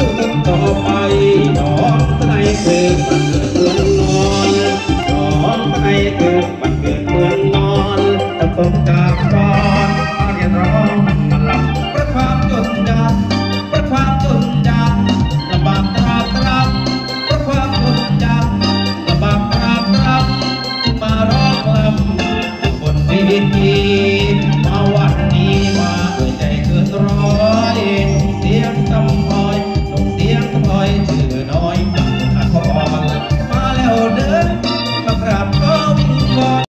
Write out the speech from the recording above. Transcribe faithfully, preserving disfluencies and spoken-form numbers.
ต่อไปน้องตะไนคือบันเกิดเมืองนอนน้องตะไนคือบันเกิดเมืองนอนตะตกจากบ้านมาเรียนร้องมาลำประความจนยากประความจนยากลำบากตราบตรับประความจนยากลำบากตราบตรับมาร้องลำบนเวที